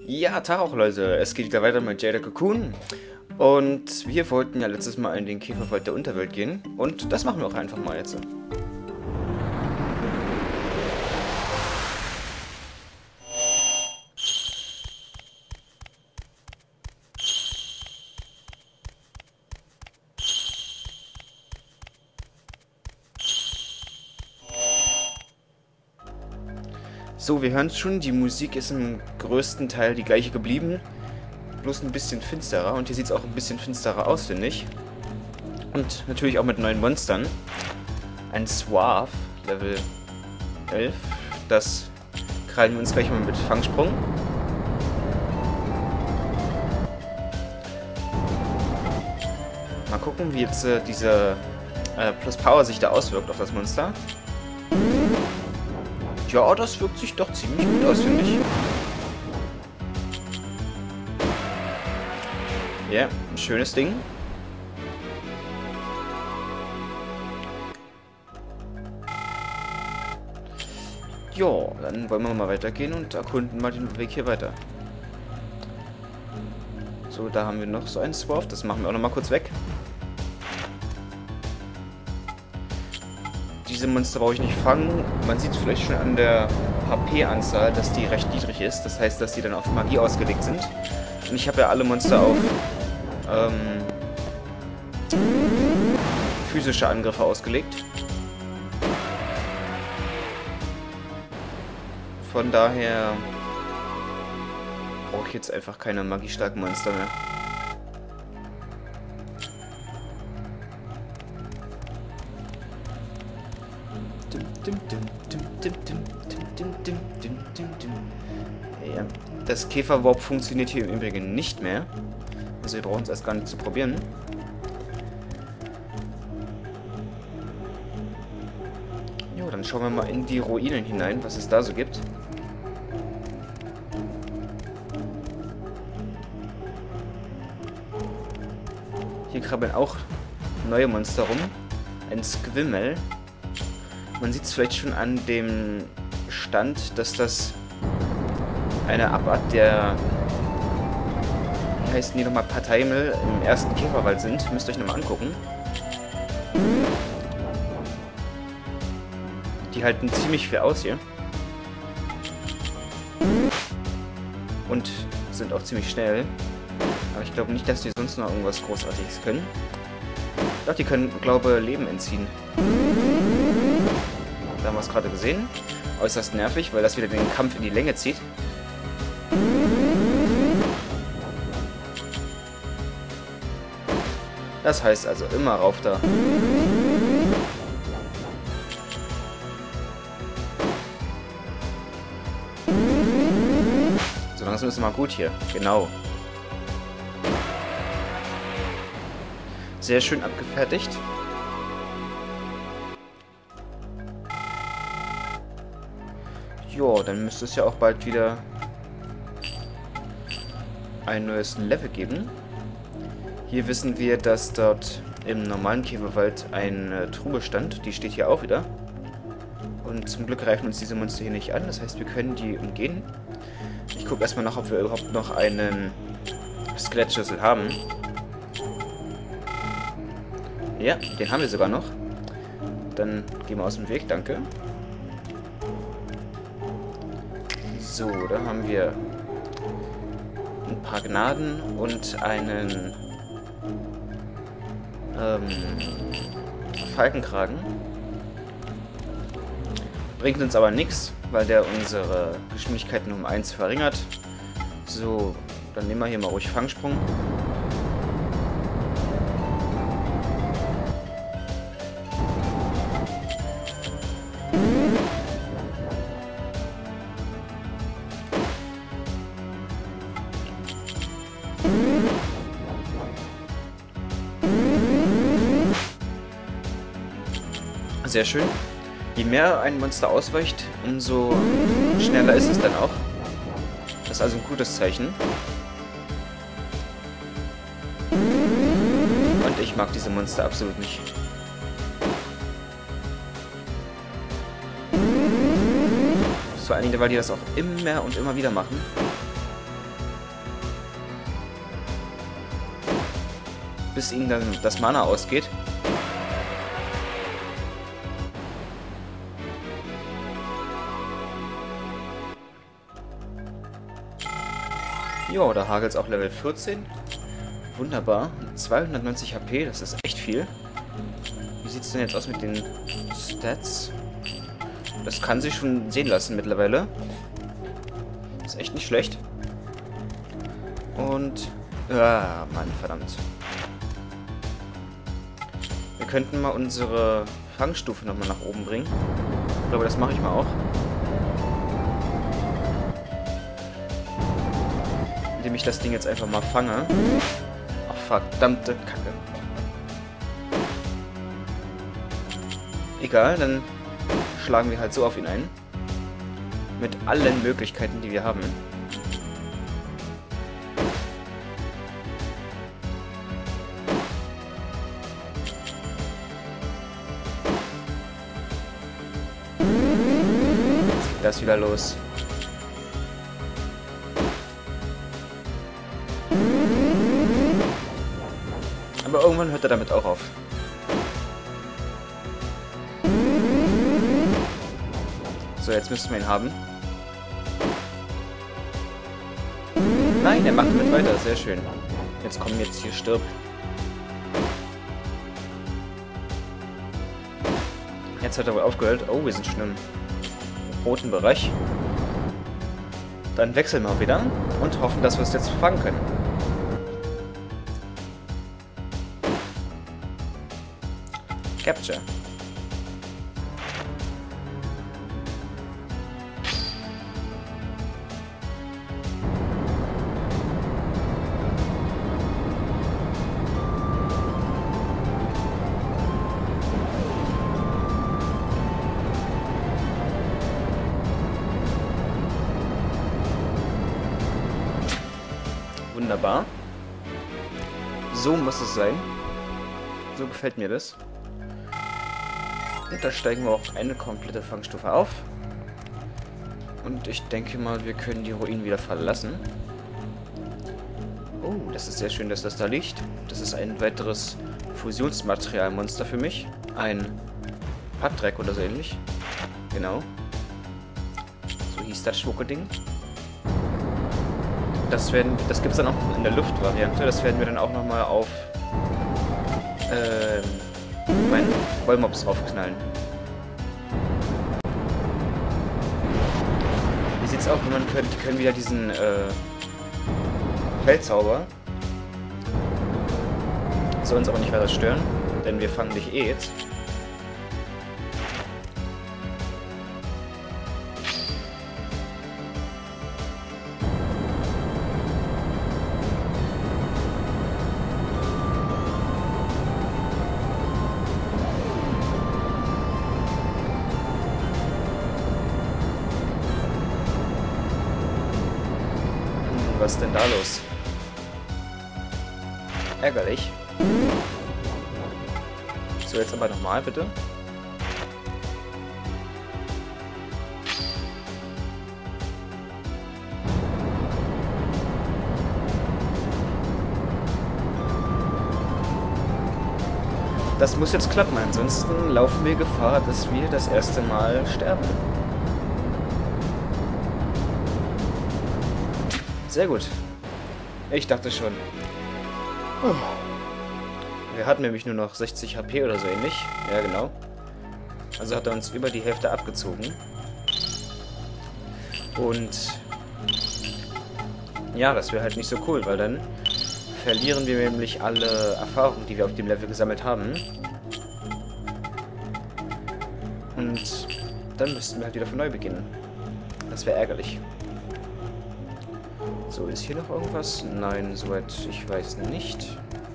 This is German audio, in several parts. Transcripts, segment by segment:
Ja, Tag auch Leute, es geht wieder weiter mit Jade Cocoon und wir wollten ja letztes Mal in den Käferwald der Unterwelt gehen und das machen wir auch einfach mal jetzt. So, wir hören es schon, die Musik ist im größten Teil die gleiche geblieben, bloß ein bisschen finsterer und hier sieht es auch ein bisschen finsterer aus, finde ich. Und natürlich auch mit neuen Monstern. Ein Swarf, Level 11, das krallen wir uns gleich mal mit Fangsprung. Mal gucken, wie jetzt diese Plus Power sich da auswirkt auf das Monster. Ja, das wirkt sich doch ziemlich gut aus, finde ich. Ja, ein schönes Ding. Ja, dann wollen wir mal weitergehen und erkunden mal den Weg hier weiter. So, da haben wir noch so einen Swarf. Das machen wir auch noch mal kurz weg. Diese Monster brauche ich nicht fangen. Man sieht vielleicht schon an der HP-Anzahl, dass die recht niedrig ist. Das heißt, dass die dann auf Magie ausgelegt sind. Und ich habe ja alle Monster auf physische Angriffe ausgelegt. Von daher brauche ich jetzt einfach keine magiestarken Monster mehr. Ja, das Käferwarp funktioniert hier im Übrigen nicht mehr. Also wir brauchen es erst gar nicht zu probieren. Jo, dann schauen wir mal in die Ruinen hinein, was es da so gibt. Hier krabbeln auch neue Monster rum. Ein Squimmel. Man sieht es vielleicht schon an dem Stand, dass das eine Abart der, wie heißen die nochmal, Pateimel im ersten Käferwald sind. Müsst ihr euch nochmal angucken. Die halten ziemlich viel aus hier. Und sind auch ziemlich schnell. Aber ich glaube nicht, dass die sonst noch irgendwas Großartiges können. Doch, die können, glaube ich, Leben entziehen. Da haben wir es gerade gesehen. Äußerst nervig, weil das wieder den Kampf in die Länge zieht. Das heißt also immer rauf da. So langsam ist es mal gut hier. Genau. Sehr schön abgefertigt. Jo, dann müsste es ja auch bald wieder ein neues Level geben. Hier wissen wir, dass dort im normalen Käferwald eine Truhe stand. Die steht hier auch wieder. Und zum Glück greifen uns diese Monster hier nicht an. Das heißt, wir können die umgehen. Ich gucke erstmal nach, ob wir überhaupt noch einen Skelettschlüssel haben. Ja, den haben wir sogar noch. Dann gehen wir aus dem Weg, danke. So, da haben wir ein paar Gnaden und einen Falkenkragen. Bringt uns aber nichts, weil der unsere Geschwindigkeiten um 1 verringert. So, dann nehmen wir hier mal ruhig Fangsprung. Sehr schön. Je mehr ein Monster ausweicht, umso schneller ist es dann auch. Das ist also ein gutes Zeichen. Und ich mag diese Monster absolut nicht. Vor allen Dingen, weil die das auch immer und immer wieder machen. bis ihnen dann das Mana ausgeht. Jo, da hagelt es auch Level 14. Wunderbar. 290 HP, das ist echt viel. Wie sieht es denn jetzt aus mit den Stats? Das kann sich schon sehen lassen mittlerweile. Ist echt nicht schlecht. Und... Ah, Mann, verdammt. Wir könnten mal unsere Fangstufe nochmal nach oben bringen. Ich glaube, das mache ich mal auch. Indem ich das Ding jetzt einfach mal fange. Ach, verdammte Kacke. Egal, dann schlagen wir halt so auf ihn ein. Mit allen Möglichkeiten, die wir haben. Jetzt geht das wieder los. Aber irgendwann hört er damit auch auf. So, jetzt müssten wir ihn haben. Nein, er macht damit weiter. Sehr schön. Jetzt komm, jetzt hier, stirb. Jetzt hat er wohl aufgehört. Oh, wir sind schon im roten Bereich. Dann wechseln wir wieder und hoffen, dass wir es jetzt fangen können. Capture. Wunderbar. So muss es sein. So gefällt mir das. Und da steigen wir auch eine komplette Fangstufe auf. Und ich denke mal, wir können die Ruinen wieder verlassen. Oh, das ist sehr schön, dass das da liegt. Das ist ein weiteres Fusionsmaterialmonster für mich. Ein Patrek oder so ähnlich. Genau. So hieß das Schmucke-Ding. Das gibt es dann auch in der Luftvariante. Das werden wir dann auch nochmal auf meinen Vollmobs draufknallen. Wie sieht's aus, wenn man die können wieder diesen Feldzauber. Soll uns aber nicht weiter stören, denn wir fangen dich eh jetzt. Was ist denn da los? Ärgerlich. So, jetzt aber nochmal, bitte. Das muss jetzt klappen, ansonsten laufen wir Gefahr, dass wir das erste Mal sterben. Sehr gut. Ich dachte schon. Wir hatten nämlich nur noch 60 HP oder so ähnlich. Ja, genau. Also hat er uns über die Hälfte abgezogen. Und ja, das wäre halt nicht so cool, weil dann verlieren wir nämlich alle Erfahrungen, die wir auf dem Level gesammelt haben. Und dann müssten wir halt wieder von neu beginnen. Das wäre ärgerlich. So, ist hier noch irgendwas? Nein, soweit ich weiß nicht.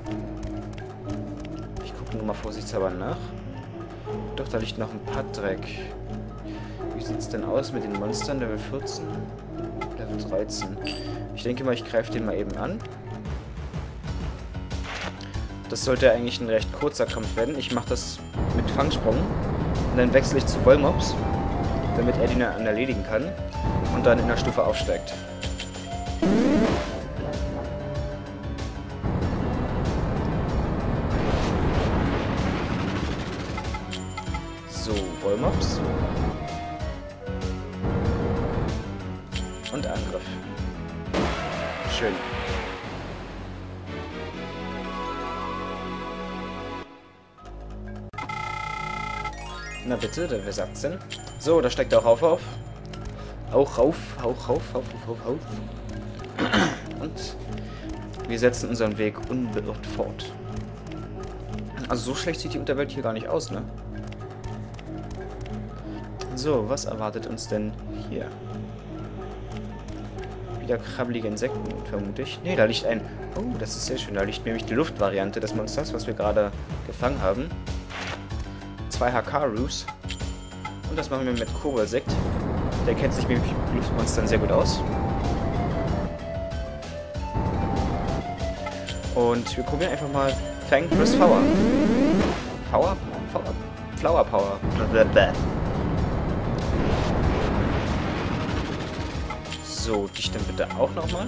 Ich gucke nur mal vorsichtshalber nach. Doch, da liegt noch ein Patrek. Wie sieht es denn aus mit den Monstern? Level 14? Level 13. Ich denke mal, ich greife den mal eben an. Das sollte eigentlich ein recht kurzer Kampf werden. Ich mache das mit Fangsprung. Und dann wechsle ich zu Vollmobs, damit er den dann erledigen kann. Und dann in der Stufe aufsteigt. Vollmops. Und Angriff. Schön. Na bitte, wer sagt's denn? So, da steigt er auch auf. Auch rauf. Und wir setzen unseren Weg unbeirrt fort. Also so schlecht sieht die Unterwelt hier gar nicht aus, ne? So, was erwartet uns denn hier? Wieder krabbelige Insekten, vermute ich. Ne, da liegt ein... Oh, das ist sehr schön. Da liegt nämlich die Luftvariante des Monsters, was wir gerade gefangen haben. 2 Hakarus. Und das machen wir mit Koboldsekt. Der kennt sich mit Luftmonstern sehr gut aus. Und wir probieren einfach mal Fang plus Flower. Flower Power. So, dich dann bitte auch nochmal.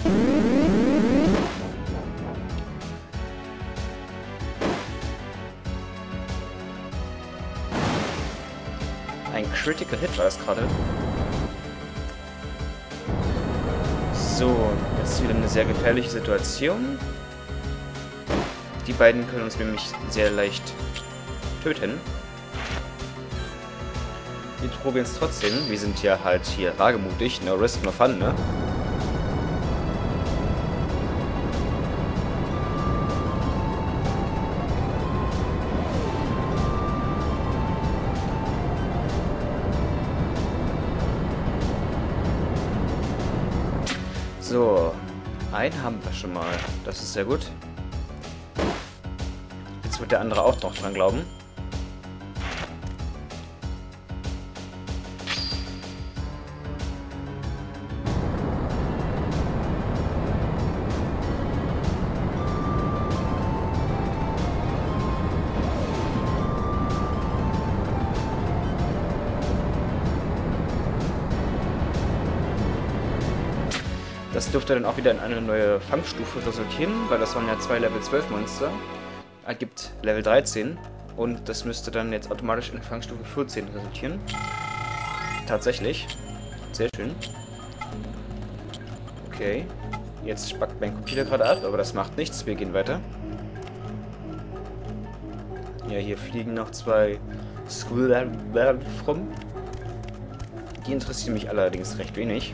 Ein Critical Hit war das gerade. So, jetzt wieder eine sehr gefährliche Situation. Die beiden können uns nämlich sehr leicht töten. Wir probieren es trotzdem. Wir sind ja halt hier wagemutig. No risk, no fun, ne? So, einen haben wir schon mal. Das ist sehr gut. Jetzt wird der andere auch noch dran glauben. Das dürfte dann auch wieder in eine neue Fangstufe resultieren, weil das waren ja 2 Level 12 Monster. Ergibt Level 13 und das müsste dann jetzt automatisch in Fangstufe 14 resultieren. Tatsächlich. Sehr schön. Okay. Jetzt spackt mein Computer gerade ab, aber das macht nichts. Wir gehen weiter. Ja, hier fliegen noch 2 Squirrel rum. Die interessieren mich allerdings recht wenig.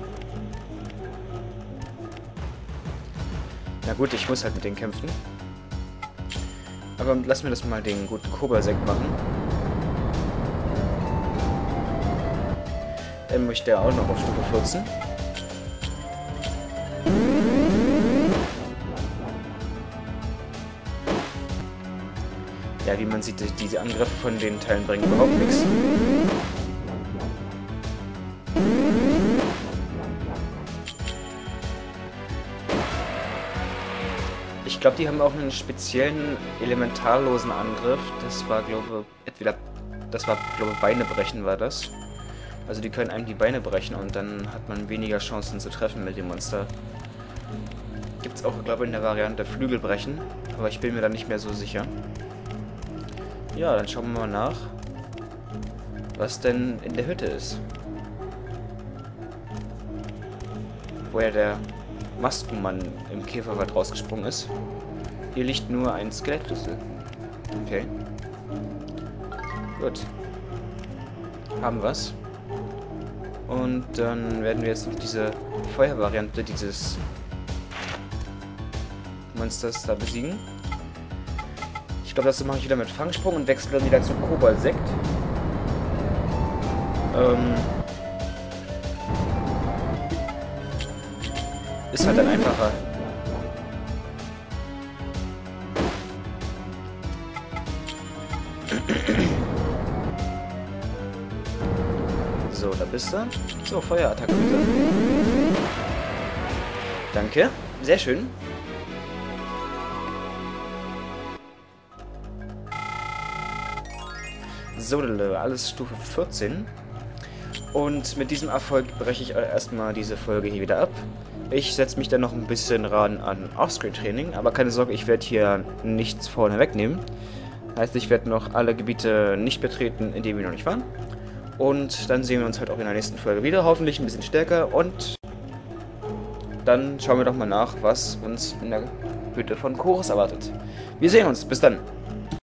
Na gut, ich muss halt mit denen kämpfen. Aber lassen wir das mal den guten Koboldsekt machen. Dann möchte er auch noch auf Stufe 14. Ja, wie man sieht, diese Angriffe von den Teilen bringen überhaupt nichts. Ich glaube, die haben auch einen speziellen elementarlosen Angriff. Das war, glaube ich, Beine brechen war das. Also die können einem die Beine brechen und dann hat man weniger Chancen zu treffen mit dem Monster. Gibt es auch, glaube ich, in der Variante Flügel brechen, aber ich bin mir da nicht mehr so sicher. Ja, dann schauen wir mal nach, was denn in der Hütte ist. Woher der Maskenmann im Käferwald rausgesprungen ist. Hier liegt nur ein Skelettschlüssel. Okay. Gut. Haben wir's. Und dann werden wir jetzt noch diese Feuervariante dieses Monsters da besiegen. Ich glaube, das mache ich wieder mit Fangsprung und wechsle dann wieder zu Koboldsekt. Ist halt dann einfacher. So, da bist du. So, Feuerattacke bitte. Danke. Sehr schön. So, alles Stufe 14. Und mit diesem Erfolg breche ich erstmal diese Folge hier wieder ab. Ich setze mich dann noch ein bisschen ran an Offscreen-Training, aber keine Sorge, ich werde hier nichts vorne wegnehmen. Heißt, ich werde noch alle Gebiete nicht betreten, in denen wir noch nicht waren. Und dann sehen wir uns halt auch in der nächsten Folge wieder, hoffentlich ein bisschen stärker. Und dann schauen wir doch mal nach, was uns in der Hütte von Chorus erwartet. Wir sehen uns, bis dann.